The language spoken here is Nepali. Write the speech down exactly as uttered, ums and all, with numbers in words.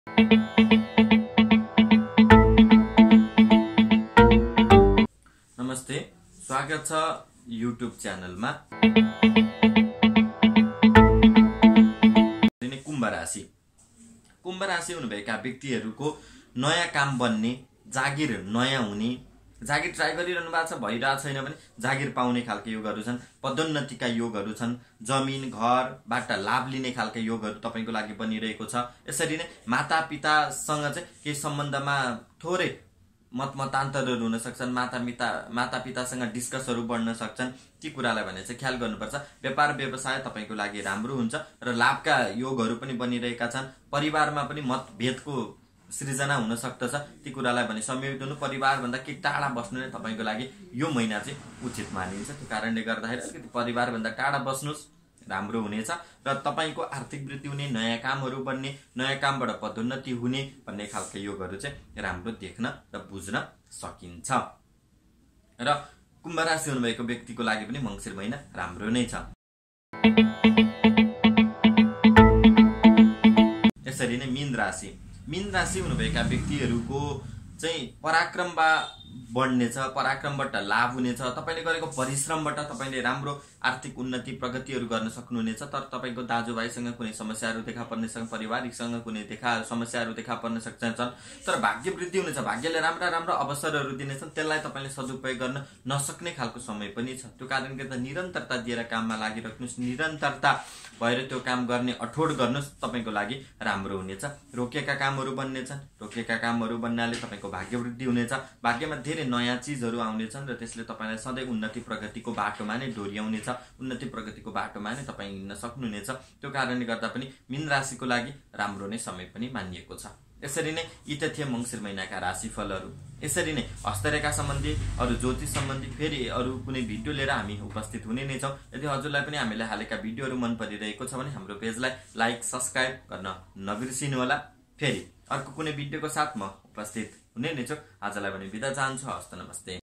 नमस्ते, स्वागत छ युट्युब च्यानलमा। कुम्भ राशि कुम्भ राशि हुनुभएका व्यक्तिहरूको नयाँ काम बन्ने, जागिर नयाँ हुने, जागिर ट्राई गरिरहनु भएको छ, भइरहेको छैन भने जागिर पाउने खालका योगहरू छन्। पदोन्नतिका योगहरू छन्। जमिन घरबाट लाभ लिने खालका योगहरू तपाईको लागि बनिरहेको छ। यसरी नै मातापितासँग चाहिँ केही सम्बन्धमा थोरै मतमतान्तरहरू हुन सक्छन्। मातापिता मातापितासँग डिस्कसहरू बढ्न सक्छन्। ती कुरालाई भने चाहिँ ख्याल गर्नुपर्छ। व्यापार व्यवसाय तपाईको लागि राम्रो हुन्छ र लाभका योगहरू पनि बनिरहेका छन्। परिवारमा पनि मतभेदको सृजना हुन सक्दछ। ती कुरालाई भने संयोजन परिवारभन्दा के टाढा बस्नु नै तपाईको लागि यो महिना चाहिँ उचित मानिन्छ। त्यो कारणले गर्दाखेरि अलिकति परिवारभन्दा टाढा बस्नुस्, राम्रो हुनेछ र तपाईको आर्थिक वृद्धि हुने, नयाँ कामहरू बन्ने, नयाँ कामबाट पदोन्नति हुने भन्ने खालका योगहरू चाहिँ राम्रो देख्न र बुझ्न सकिन्छ। र कुम्भ राशि हुनुभएको व्यक्तिको लागि पनि मङ्सिर महिना राम्रो नै छ। यसरी नै मीन राशि मीन राशि हुनुभएका व्यक्तिहरूको चाहिँ पराक्रम बढ्नेछ, पराक्रमबाट लाभ हुनेछ। तपाईले गरेको परिश्रमबाट तपाईले राम्रो आर्थिक उन्नति प्रगतिहरू गर्न सक्नुहुनेछ। तर तपाईको दाजुभाइसँग कुनै समस्याहरू देखा पर्नेछ, पारिवारिकसँग कुनै देखा समस्याहरू देखा पर्न सक्छन्। तर भाग्य वृद्धि हुनेछ। भाग्यले राम्रा राम्रा अवसरहरू दिनेछन्। त्यसलाई तपाईले सदुपयोग गर्न नसक्ने खालको समय पनि छ। त्यो कारणले गर्दा निरन्तरता दिएर काममा लागिराख्नुस्। निरन्तरता भएर त्यो काम गर्ने अठोट गर्नुस्, तपाईको लागि राम्रो हुनेछ। रोकिएका कामहरू बन्नेछन्। रोकिएका कामहरू बन्नाले तपाईको भाग्य वृद्धि हुनेछ। भाग्यमा धेरै नयाँ चीजहरू आउनेछन् र त्यसले तपाईलाई सधैँ उन्नति प्रगतिको बाटोमा नै डोर्याउनेछ। उन्नति प्रगतिको बाटोमा नै तपाईँ हिँड्न सक्नुहुनेछ। त्यो कारणले गर्दा पनि मीन राशिको लागि राम्रो नै समय पनि मानिएको छ। यसरी नै यी त थिए मङ्सिर महिनाका राशिफलहरू। यसरी नै हस्तरेखा सम्बन्धी, अरू ज्योतिष सम्बन्धी फेरि अरू कुनै भिडियो लिएर हामी उपस्थित हुने नै छौँ। यदि हजुरलाई पनि हामीले हालेका भिडियोहरू मन परिरहेको छ भने हाम्रो पेजलाई लाइक सब्सक्राइब गर्न नबिर्सिनु होला। फेरि अर्को कुनै भिडियोको साथ म उपस्थित हुने नै छु। आजलाई भने बिदा चाहन्छु। हस्त नमस्ते।